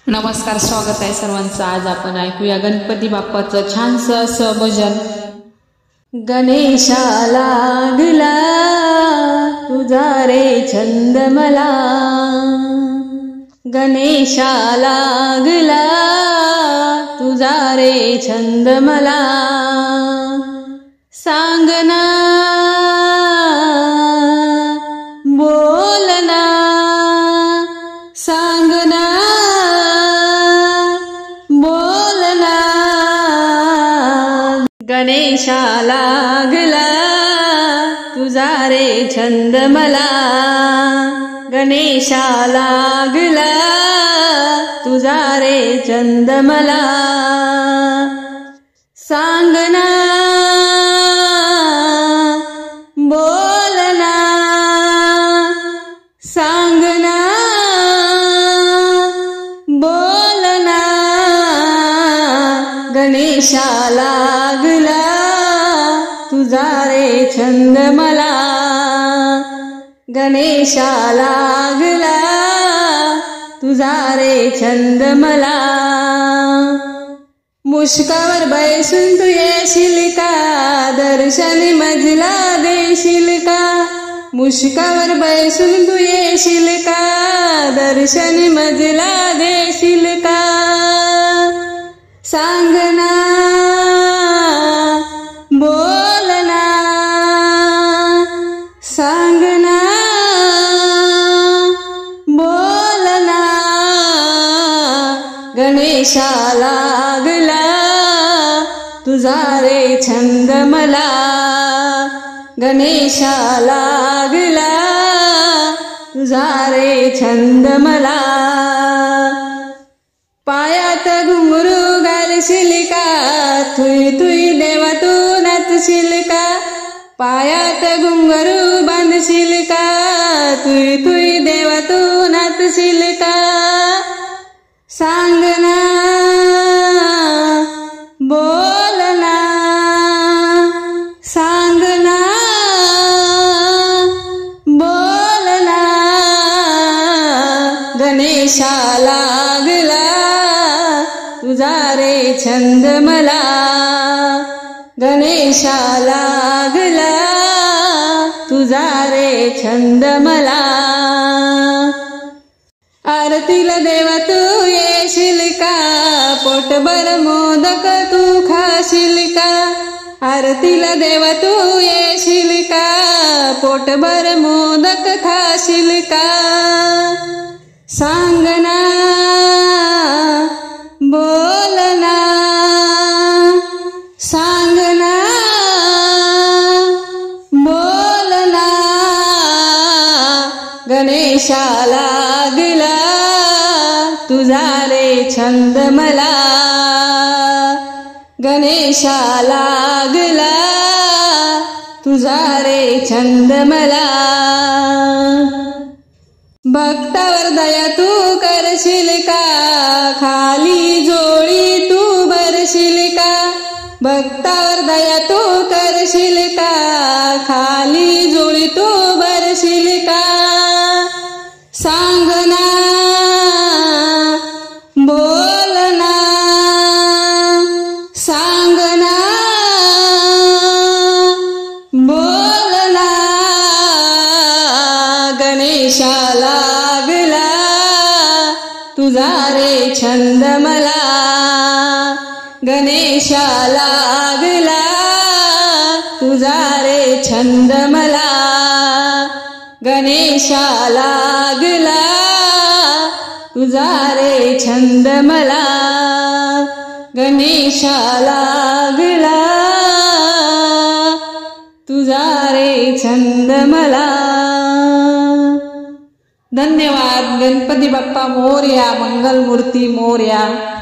नमस्कार, स्वागत आहे सर्वांचं। आज आपण ऐकूया गणपती बाप्पाचं छानसं असं भजन। गणेशा लागला तुझा रे छंद मला, गणेशा लागला तुझा रे छंद मला, सांगना बोलना सांगना बोलना, गणेशा लागला तुझा रे छंद मला, गणेशा लागला तुझा रे छंद मला, सांगना बोलना सांगना बोलना, गणेशा लागला तुझा रे छंद मला, गणेशा लागला तुझा रे छंद मला, मुष्कावर बैसून तू येशील का, दर्शन मजला देशील का, मुष्कावर बैसून तू येशील का, दर्शन मजला देशील का, सांगना बोलना सांगना बोलना, गणेशा लागला तुझा रे छंद मला, गणेशा लागला तुझा रे छंद मला, पायात घुंगरू घालशील का, थुई थुई देवा तू नाचशील का, पायात घुंगरू बांधशील का, थुई थुई देवा तू नाचशील का, सांगना बोलना सांगना बोलना, गणेशा लागला तुझा रे छंद मला, गणेशा लागला तुझा रे छंद मला, आरतीला देवा तू येशील का, पोटभर मोदक तू खाशील का, आरतीला देवा तू येशील का, पोटभर मोदक खाशील का, सांगना बोलना सांगना बोलना, गणेशा लागला तुझा रे छंद मला, गणेशा लागला तुझा रे छंद मला, भक्तावर दया तू करशील का, खाली जोळी तू भरशील का, भक्तावर दया तू करशील का, खाली जोळी तू भरशील का, सांगना बोलना सांगना बोलना, गणेशा लागला तुझा रे छंद मला, गणेशा लागला तुझा रे छंद मला, गणेशा लागला तुझा रे छंद मला, गणेशा लागला तुझा रे छंद मला। धन्यवाद। गणपती बाप्पा मोरया, मंगलमूर्ती मोरया।